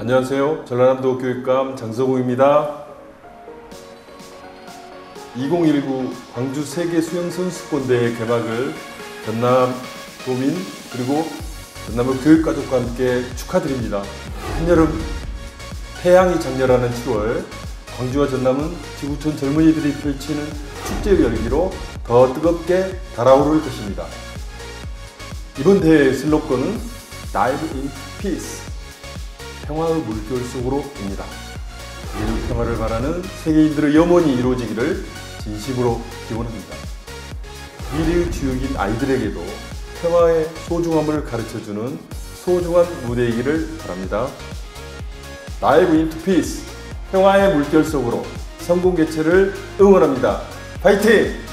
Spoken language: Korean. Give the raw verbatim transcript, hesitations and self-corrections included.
안녕하세요. 전라남도 교육감 장성웅입니다. 이천십구 광주 세계 수영 선수권대회 개막을 전남도민 그리고 전남의 교육가족과 함께 축하드립니다. 한여름 태양이 장렬하는 칠월, 광주와 전남은 지구촌 젊은이들이 펼치는 축제의 열기로 더 뜨겁게 달아오를 것입니다. 이번 대회의 슬로건은 Dive into Peace, 평화의 물결 속으로입니다. 이 평화를 바라는 세계인들의 염원이 이루어지기를 진심으로 기원합니다. 미래의 주역인 아이들에게도 평화의 소중함을 가르쳐주는 소중한 무대이기를 바랍니다. Dive into Peace, 평화의 물결 속으로 성공 개최를 응원합니다. 파이팅!